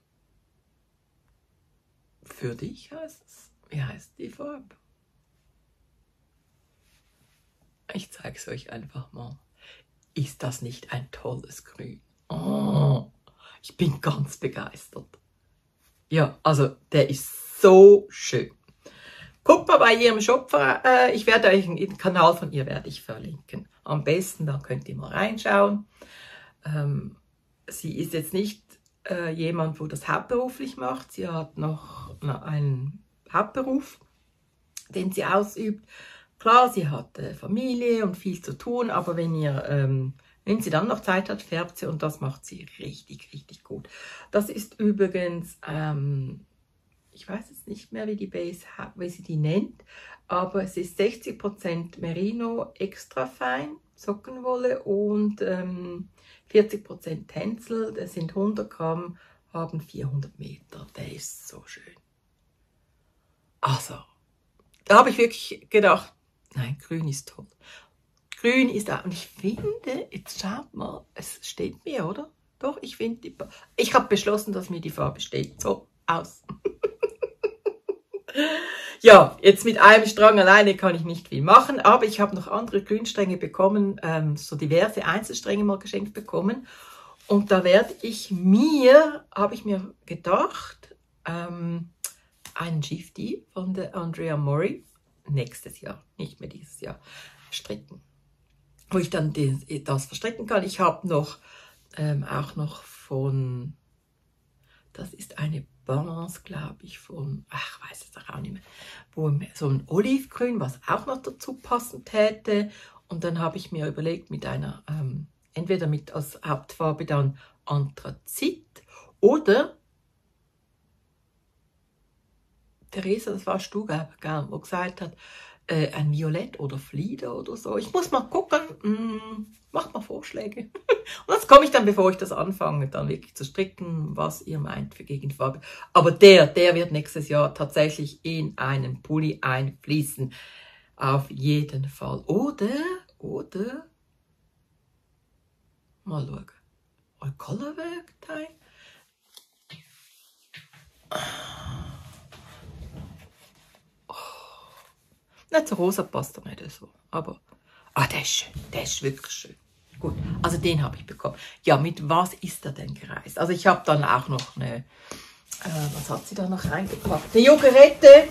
für dich heißt es, wie heißt die Farbe? Ich zeige es euch einfach mal. Ist das nicht ein tolles Grün? Oh, ich bin ganz begeistert. Ja, also der ist so schön. Guckt mal bei ihrem Shop, äh, ich werde euch den Kanal von ihr werde ich verlinken. Am besten, da könnt ihr mal reinschauen. Ähm, sie ist jetzt nicht äh, jemand, wo das hauptberuflich macht. Sie hat noch na, einen Hauptberuf, den sie ausübt. Klar, sie hat äh, Familie und viel zu tun, aber wenn ihr, ähm, wenn sie dann noch Zeit hat, färbt sie und das macht sie richtig, richtig gut. Das ist übrigens, ähm, ich weiß jetzt nicht mehr, wie die Base, wie sie die nennt, aber es ist sechzig Prozent Merino extra fein, Sockenwolle und ähm, vierzig Prozent Tencel, das sind hundert Gramm, haben vierhundert Meter. Der ist so schön. Also, da habe ich wirklich gedacht, nein, grün ist toll. Grün ist auch, und ich finde, jetzt schaut mal, es steht mir, oder? Doch, ich finde, die, ich habe beschlossen, dass mir die Farbe steht. So, aus. Ja, jetzt mit einem Strang alleine kann ich nicht viel machen, aber ich habe noch andere Grünstränge bekommen, ähm, so diverse Einzelstränge mal geschenkt bekommen. Und da werde ich mir, habe ich mir gedacht, ähm, einen Shifty von der Andrea Mori nächstes Jahr, nicht mehr dieses Jahr, stricken. Wo ich dann den, das verstricken kann. Ich habe noch, ähm, auch noch von, das ist eine Balance, glaube ich, von, ach, ich weiß es auch nicht mehr, wo so ein Olivgrün, was auch noch dazu passen täte. Und dann habe ich mir überlegt, mit einer, ähm, entweder mit als Hauptfarbe dann Anthrazit oder, Theresa, das warst du, gell, wo gesagt hat, äh, ein Violett oder Flieder oder so. Ich muss mal gucken, mm, macht mal Vorschläge. Und das komme ich dann, bevor ich das anfange, dann wirklich zu stricken, was ihr meint für Gegenfarbe. Aber der, der wird nächstes Jahr tatsächlich in einen Pulli einfließen. Auf jeden Fall. Oder, oder, mal schauen. Ein Colorwork-Teil. Nicht so rosa passt er nicht so. Aber, ah, der ist schön. Der ist wirklich schön. Gut, also den habe ich bekommen. Ja, mit was ist er denn gereist? Also ich habe dann auch noch eine, äh, was hat sie da noch reingepackt? Eine Joghurette.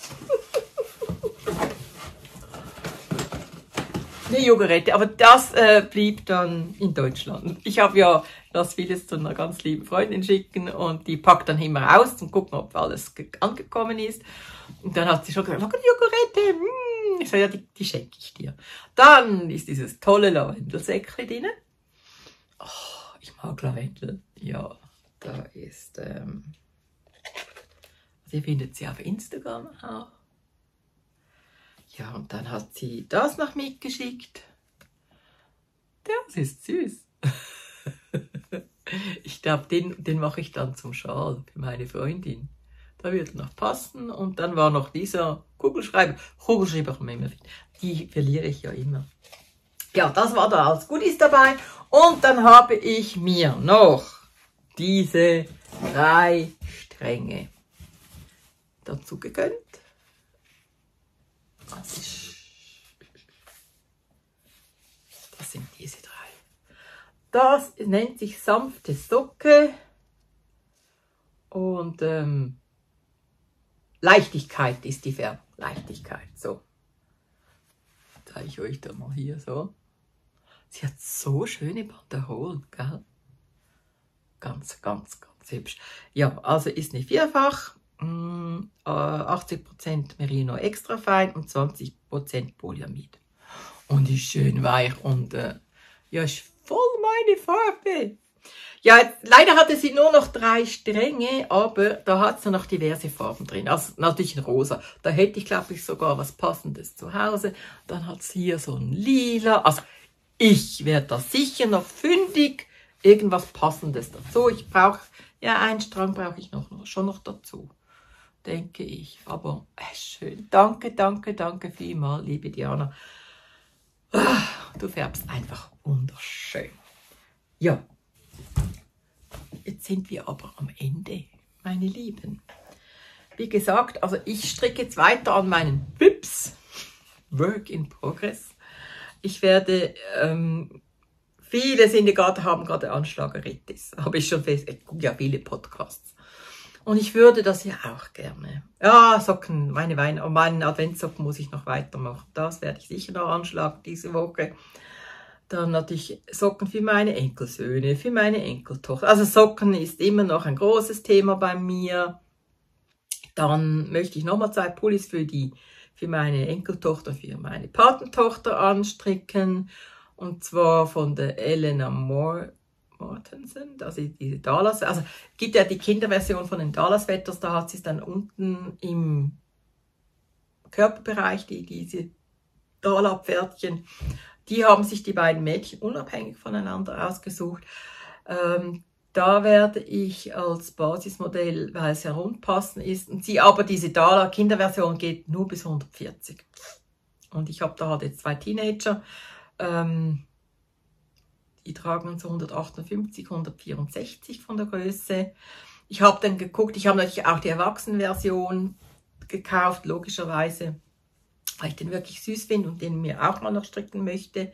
Eine Joghurette, aber das äh, blieb dann in Deutschland. Ich habe ja das vieles zu einer ganz lieben Freundin schicken und die packt dann immer aus und gucken, ob alles angekommen ist. Und dann hat sie schon gesagt, oh, eine Joghurette, mm. Ich sage, ja, die, die schenke ich dir. Dann ist dieses tolle Lavendelsäckchen drin. Oh, ich mag Lavendel. Ja, da ist, ähm, also ihr findet sie auf Instagram auch. Ja, und dann hat sie das noch mitgeschickt. Das ist süß. Ich glaube, den, den mache ich dann zum Schal für meine Freundin. Da wird noch passen. Und dann war noch dieser Kugelschreiber. Kugelschreiber, die verliere ich ja immer. Ja, das war da als Goodies dabei. Und dann habe ich mir noch diese drei Stränge dazu gegönnt. Das, ist, das sind diese drei. das nennt sich sanfte Socke und ähm, Leichtigkeit ist die Färbung. Leichtigkeit, so. Zeige ich euch da mal hier so. Sie hat so schöne Banderolen, gell? Ganz, ganz, ganz hübsch. Ja, also ist eine Vierfach, mh, achtzig Prozent Merino extra fein und zwanzig Prozent Polyamid. Und ist schön weich und äh, ja, ist voll meine Farbe. Ja, leider hatte sie nur noch drei Stränge, aber da hat sie noch diverse Farben drin. Also natürlich in rosa. Da hätte ich, glaube ich, sogar was Passendes zu Hause. Dann hat sie hier so ein Lila. Also ich werde da sicher noch fündig irgendwas Passendes dazu. Ich brauche, ja, einen Strang brauche ich noch, noch schon noch dazu, denke ich. Aber äh, schön. Danke, danke, danke vielmals, liebe Diana. Du färbst einfach wunderschön. Ja, jetzt sind wir aber am Ende, meine Lieben. Wie gesagt, also ich stricke jetzt weiter an meinen Pips. Work in Progress. Ich werde, ähm, viele sind ja gerade, haben gerade Anschlageritis. Habe ich schon fest, ich gucke ja viele Podcasts. Und ich würde das ja auch gerne. Ja, Socken, meine Wein, meinen Adventssocken muss ich noch weitermachen. Das werde ich sicher noch anschlagen diese Woche. Dann natürlich Socken für meine Enkelsöhne, für meine Enkeltochter. Also Socken ist immer noch ein großes Thema bei mir. Dann möchte ich nochmal zwei Pullis für die, für meine Enkeltochter, für meine Patentochter anstricken. Und zwar von der Elena Moore. Mortensen, also diese Dallas, also gibt ja die Kinderversion von den Dallas Sweaters, da hat sie es dann unten im Körperbereich, die, diese Dalab-Pferdchen, die haben sich die beiden Mädchen unabhängig voneinander ausgesucht. Ähm, da werde ich als Basismodell, weil es ja rundpassen ist, und sie aber diese Dala Kinderversion geht nur bis hundertvierzig. Und ich habe da halt jetzt zwei Teenager, ähm, die tragen so hundertachtundfünfzig, hundertvierundsechzig von der Größe. Ich habe dann geguckt, ich habe natürlich auch die Erwachsenenversion gekauft, logischerweise, weil ich den wirklich süß finde und den mir auch mal noch stricken möchte.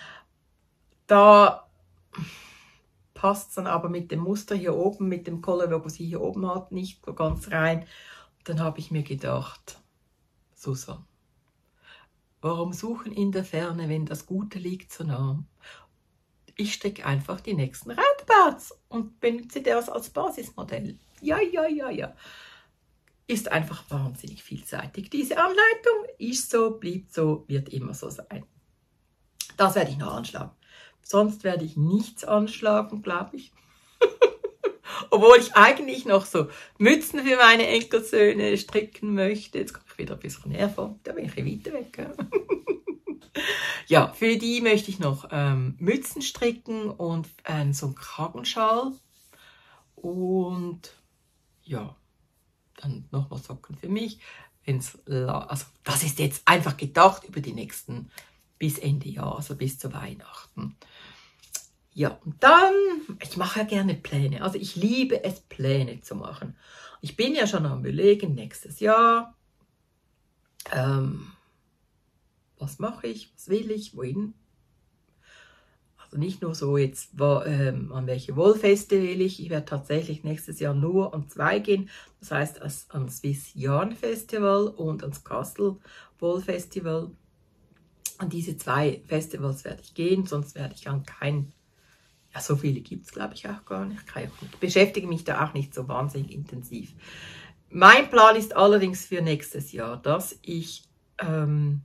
Da passt es dann aber mit dem Muster hier oben, mit dem Collar, was sie hier oben hat, nicht so ganz rein. Dann habe ich mir gedacht, Susan, warum suchen in der Ferne, wenn das Gute liegt so nah? Ich stricke einfach die nächsten Roundabouts und benutze das als Basismodell. Ja, ja, ja, ja. Ist einfach wahnsinnig vielseitig. Diese Anleitung ist so, blieb so, wird immer so sein. Das werde ich noch anschlagen. Sonst werde ich nichts anschlagen, glaube ich. Obwohl ich eigentlich noch so Mützen für meine Enkelsöhne stricken möchte. Jetzt komme ich wieder ein bisschen näher vor. Da bin ich ein weiter weg. Ja, für die möchte ich noch ähm, Mützen stricken und äh, so einen Kragenschal. Und ja, dann nochmal Socken für mich. Wenn's, also das ist jetzt einfach gedacht über die nächsten, bis Ende Jahr, also bis zu Weihnachten. Ja, und dann, ich mache ja gerne Pläne. Also ich liebe es, Pläne zu machen. Ich bin ja schon am Überlegen, nächstes Jahr, ähm, was mache ich, was will ich, wohin. Also nicht nur so jetzt, wo, ähm, an welche Wollfeste will ich. Ich werde tatsächlich nächstes Jahr nur an zwei gehen. Das heißt als, an Swiss Yarn Festival und ans Castle Woll Festival. An diese zwei Festivals werde ich gehen, sonst werde ich an kein, ja so viele gibt es glaube ich auch gar nicht. Ich beschäftige mich da auch nicht so wahnsinnig intensiv. Mein Plan ist allerdings für nächstes Jahr, dass ich ähm,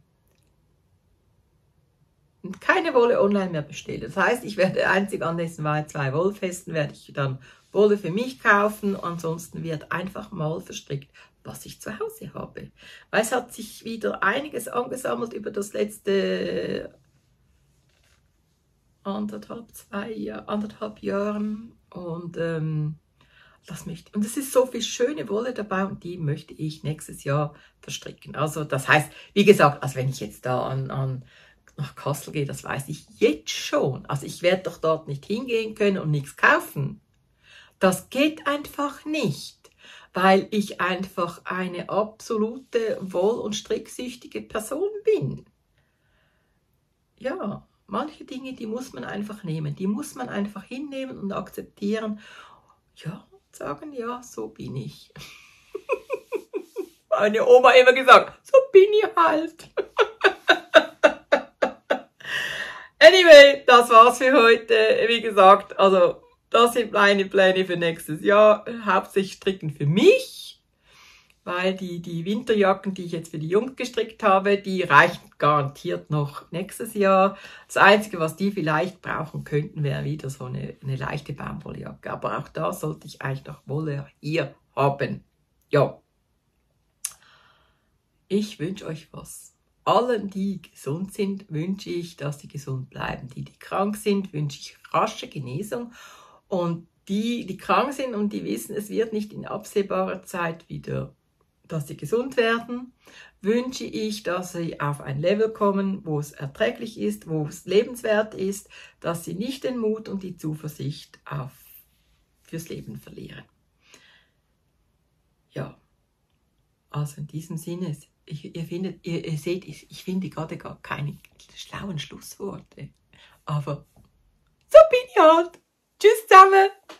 keine Wolle online mehr bestelle. Das heißt, ich werde einzig an diesen zwei Wollfesten werde ich dann Wolle für mich kaufen. Ansonsten wird einfach mal verstrickt, was ich zu Hause habe. Weil es hat sich wieder einiges angesammelt über das letzte anderthalb, zwei Jahr, anderthalb Jahren. Und ähm, das möchte, und es ist so viel schöne Wolle dabei und die möchte ich nächstes Jahr verstricken. Also das heißt, wie gesagt, also wenn ich jetzt da an, an nach Kassel gehe, das weiß ich jetzt schon. Also ich werde doch dort nicht hingehen können und nichts kaufen. Das geht einfach nicht, weil ich einfach eine absolute Woll- und stricksüchtige Person bin. Ja, manche Dinge, die muss man einfach nehmen, die muss man einfach hinnehmen und akzeptieren. Ja, sagen, ja, so bin ich. Meine Oma immer gesagt, so bin ich halt. Anyway, das war's für heute. Wie gesagt, also das sind meine Pläne für nächstes Jahr. Hauptsächlich stricken für mich, weil die, die Winterjacken, die ich jetzt für die Jungs gestrickt habe, die reichen garantiert noch nächstes Jahr. Das Einzige, was die vielleicht brauchen könnten, wäre wieder so eine, eine leichte Baumwolljacke. Aber auch da sollte ich eigentlich noch Wolle hier haben. Ja. Ich wünsche euch was. Allen, die gesund sind, wünsche ich, dass sie gesund bleiben. Die, die krank sind, wünsche ich rasche Genesung. Und die, die krank sind und die wissen, es wird nicht in absehbarer Zeit wieder, dass sie gesund werden, wünsche ich, dass sie auf ein Level kommen, wo es erträglich ist, wo es lebenswert ist, dass sie nicht den Mut und die Zuversicht auf, fürs Leben verlieren. Ja, also in diesem Sinne, Ich, ihr, findet, ihr, ihr seht, ich, ich finde gerade gar keine schlauen Schlussworte. Aber so bin ich halt. Tschüss zusammen.